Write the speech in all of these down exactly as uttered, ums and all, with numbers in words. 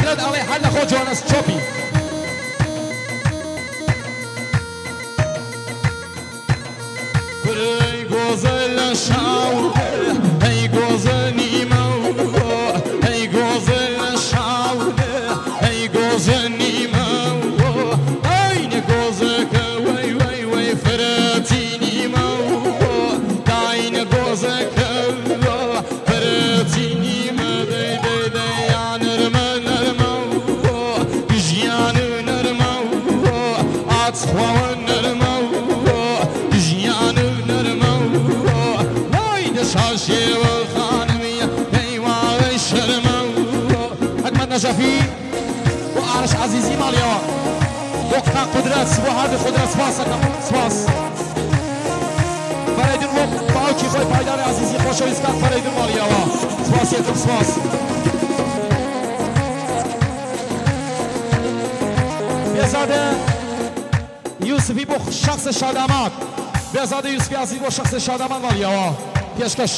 قدرت اوی حل خود جوانس چوبی ای گوزل شاو ای گوزل نیمو ای گوزل شاو ای گوزل نیمو ای گوزل که وی وی وی فرتی نیمو داین گوزل که فرتی نیمو دی دی دی یا نرمه نرمو گجیان نرمو آتخواه نرمو گجیان شاشي والخانمية ايوا الشرمو اجمد نجفي وارش عزيزي ماليا وقتا قدرات سبو هذه قدرات سباسك سباس فريد الوقت باوكي خوي بايدار عزيزي خوشو يسكت فريد الماليا سباس يكم سباس بيزاده يوسفي بو شخص شادامات بيزاده يوسفي عزيزي بو شخص شادامات ماليا پیشکش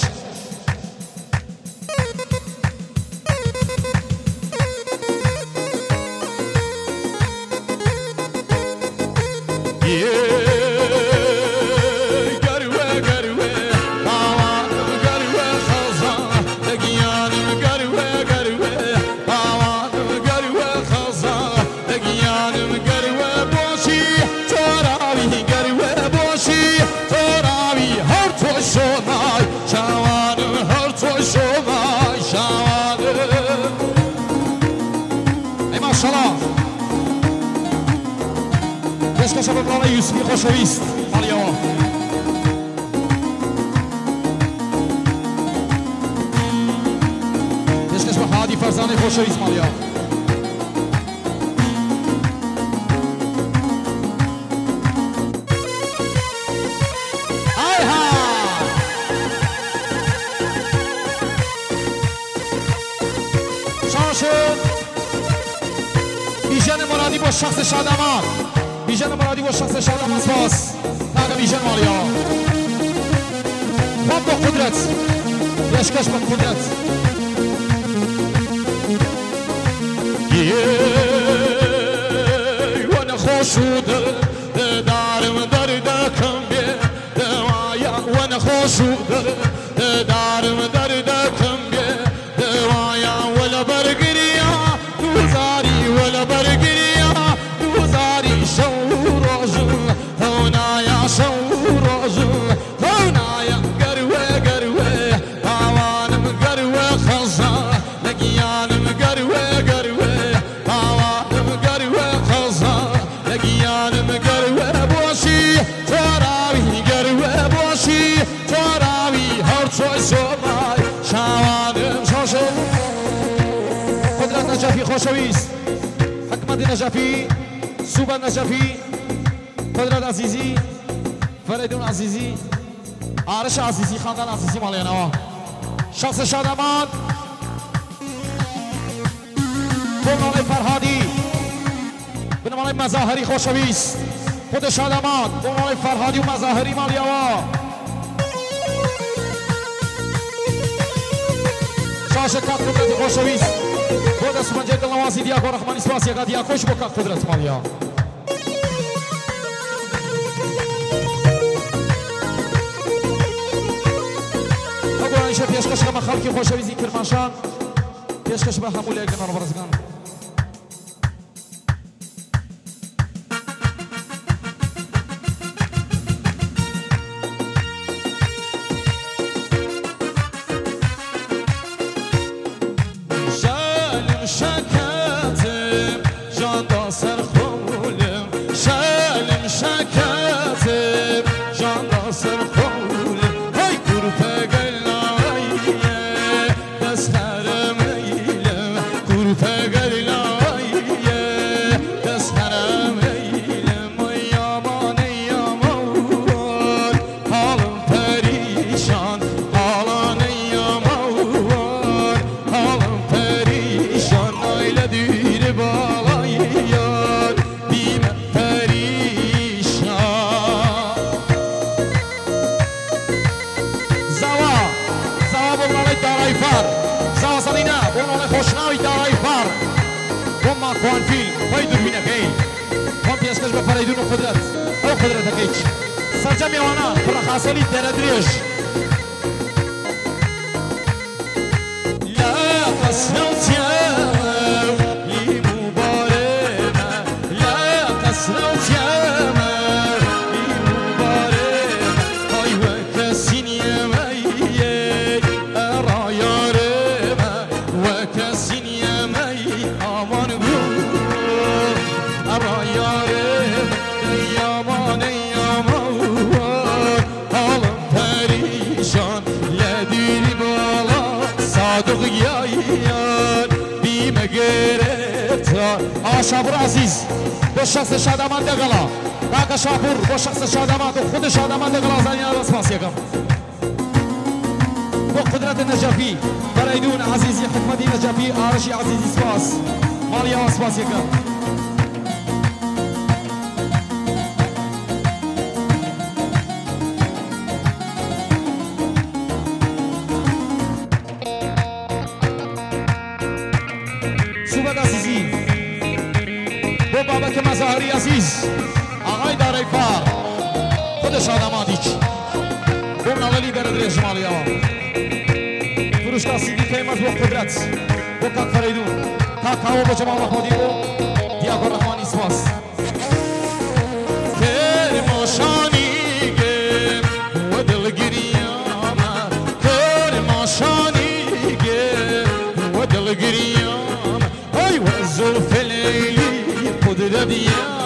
پیشکش برای یوسفی خوشویست مالیا پیشکش به هادی فرزانه خوشویست مالیا آیها شانشد بیژن مرادی با شخص شادمان بیژن مرادی با شخص شادمان سپاس تاگه بیژن مالیا خود با قدرت پیشکش با قدرت وانا خوشو دارم درد کم بی دوایا وانا خوشو دارم درد کم بی دوایا ولا برگریا دوزاری ولا برگریا دوزاری شوراجو هونایا شوراجو هونایا گروه گروه آوانم گروه خزا لگیانم گروه گروه آوانم گروه خزا لگیانم گروه باشی تراوی گروه باشی تراوی هر توی سومای شوانم شاشو قدرت نجفی خوشویست حکمت نجفی سوبر نجفی قدرت عزیزی فریدون عزیزی آرش عزیزی خاندان عزیزی مالینا شخص شادمان بنامه فرهادی بنامه مظاهری خوشویست خود شادمان بنامه فرهادی و مظاهری مالیا شاشه کات قدرت خوشویست خود سومنجه دلنوازی دیاکو رحمانی سپاسی اگه دیاکوش با کات قدرت مالیا اینجا پیشکش به خالقی خوشویزی کرمانشاه پیشکش به همون لیگ نوربرزگان شالم شکاتم جان دا سرخولم شالم شکاتم جان دا سرخولم های گروپه ما كوان فيل فايدور بينا كاين كون بيشكش بفريدون وقدرت او قدرت كيتش سرجمي وانا فرخ عسولي تردريج لا قصرت يا لي مبارمة لا قصرت يا لي مبارمة هاي وكسين يا مي أرى يا رمى وكسين يا مي أمان قول أرى يا رمى يا مان يا موار حالم پریشان لدیری بالا صادق یا یار بیم گرفتار آقا شاپور عزیز با شخص شادمان دقلا آقا شاپور با شخص شادمان و خود شادمان دقلا زنیان را سپاس یکم با قدرت نجفی فریدون عزیزی حکمتی نجفی آرشی عزیزی سپاس مالیا سپاس یکم صوبت عزیزی با بابک مظاهری عزیز آقای داره فار خودش آدمادیچ با نوالی برادر جمالی ها فروشگاه سیدی قیمت و قدرت با کاک فریدون کاکاو با جمال محمودی و دیاکو رحمانی سپاس کرماشانی گم و دلگریام کرماشانی گم و دلگریام وزلف ليلي قدرة ديام